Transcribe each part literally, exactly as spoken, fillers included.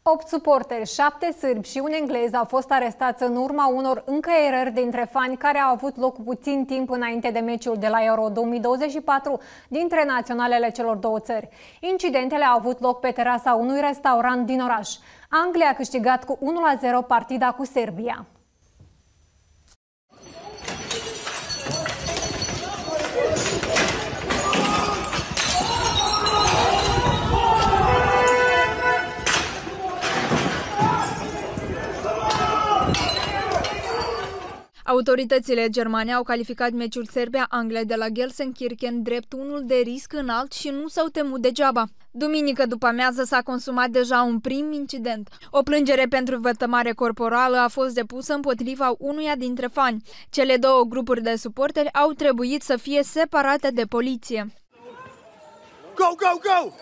Opt suporteri, șapte sârbi și un englez au fost arestați în urma unor încăierări dintre fani care au avut loc cu puțin timp înainte de meciul de la Euro două mii douăzeci și patru dintre naționalele celor două țări. Incidentele au avut loc pe terasa unui restaurant din oraș. Anglia a câștigat cu unu la zero partida cu Serbia. Autoritățile germane au calificat meciul Serbia-Anglia de la Gelsenkirchen drept unul de risc înalt și nu s-au temut degeaba. Duminică după amiază s-a consumat deja un prim incident. O plângere pentru vătămare corporală a fost depusă împotriva unuia dintre fani. Cele două grupuri de suporteri au trebuit să fie separate de poliție. Go, go, go!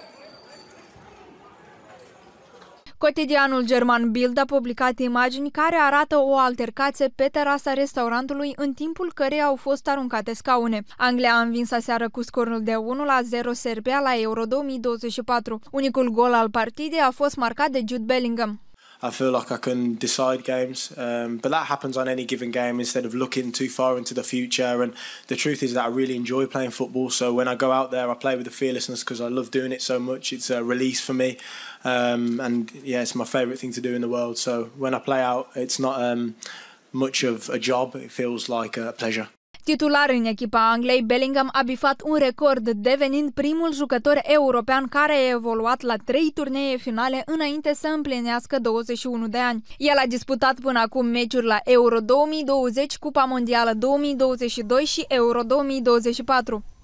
Cotidianul german Bild a publicat imagini care arată o altercație pe terasa restaurantului în timpul căreia au fost aruncate scaune. Anglia a învins aseară cu scorul de unu la zero Serbia la Euro două mii douăzeci și patru. Unicul gol al partidei a fost marcat de Jude Bellingham. I feel like I can decide games, um, but that happens on any given game instead of looking too far into the future. And the truth is that I really enjoy playing football. So when I go out there, I play with the fearlessness because I love doing it so much. It's a release for me, um, and yeah, it's my favourite thing to do in the world. So when I play out, it's not um, much of a job. It feels like a pleasure. Titular în echipa Angliei, Bellingham a bifat un record, devenind primul jucător european care a evoluat la trei turnee finale înainte să împlinească douăzeci și unu de ani. El a disputat până acum meciuri la Euro două mii douăzeci, Cupa Mondială două mii douăzeci și doi și Euro două mii douăzeci și patru.